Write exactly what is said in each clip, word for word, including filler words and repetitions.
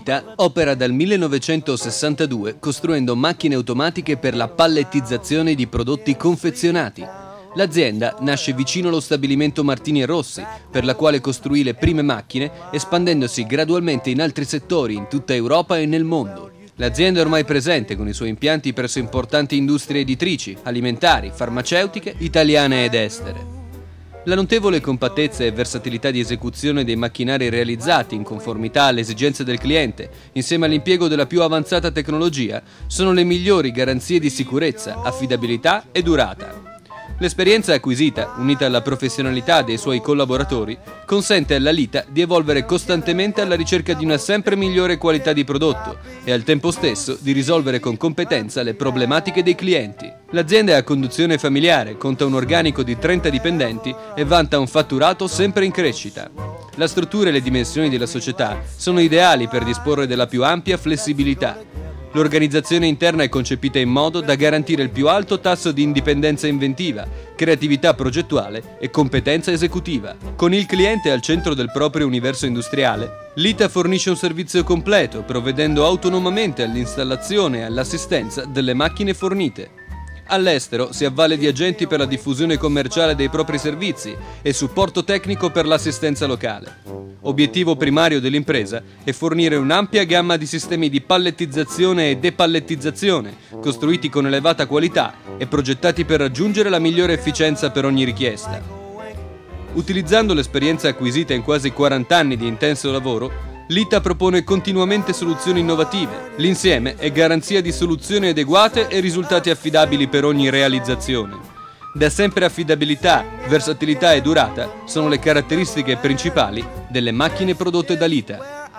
Lita opera dal millenovecentosessantadue costruendo macchine automatiche per la pallettizzazione di prodotti confezionati. L'azienda nasce vicino allo stabilimento Martini e Rossi, per la quale costruì le prime macchine, espandendosi gradualmente in altri settori in tutta Europa e nel mondo. L'azienda è ormai presente con i suoi impianti presso importanti industrie editrici, alimentari, farmaceutiche, italiane ed estere. La notevole compattezza e versatilità di esecuzione dei macchinari realizzati in conformità alle esigenze del cliente, insieme all'impiego della più avanzata tecnologia, sono le migliori garanzie di sicurezza, affidabilità e durata. L'esperienza acquisita, unita alla professionalità dei suoi collaboratori, consente alla Lita di evolvere costantemente alla ricerca di una sempre migliore qualità di prodotto e al tempo stesso di risolvere con competenza le problematiche dei clienti. L'azienda è a conduzione familiare, conta un organico di trenta dipendenti e vanta un fatturato sempre in crescita. La struttura e le dimensioni della società sono ideali per disporre della più ampia flessibilità. L'organizzazione interna è concepita in modo da garantire il più alto tasso di indipendenza inventiva, creatività progettuale e competenza esecutiva. Con il cliente al centro del proprio universo industriale, Lita fornisce un servizio completo, provvedendo autonomamente all'installazione e all'assistenza delle macchine fornite. All'estero si avvale di agenti per la diffusione commerciale dei propri servizi e supporto tecnico per l'assistenza locale. Obiettivo primario dell'impresa è fornire un'ampia gamma di sistemi di pallettizzazione e depallettizzazione, costruiti con elevata qualità e progettati per raggiungere la migliore efficienza per ogni richiesta. Utilizzando l'esperienza acquisita in quasi quaranta anni di intenso lavoro, Lita propone continuamente soluzioni innovative. L'insieme è garanzia di soluzioni adeguate e risultati affidabili per ogni realizzazione. Da sempre affidabilità, versatilità e durata sono le caratteristiche principali delle macchine prodotte da Lita.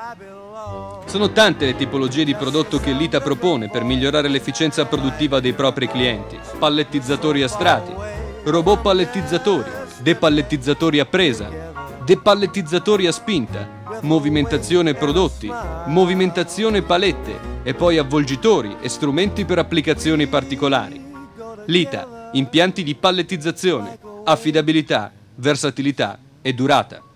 Sono tante le tipologie di prodotto che Lita propone per migliorare l'efficienza produttiva dei propri clienti. Pallettizzatori a strati, robot pallettizzatori, depallettizzatori a presa, depallettizzatori a spinta, movimentazione prodotti, movimentazione palette e poi avvolgitori e strumenti per applicazioni particolari. Lita, impianti di pallettizzazione, affidabilità, versatilità e durata.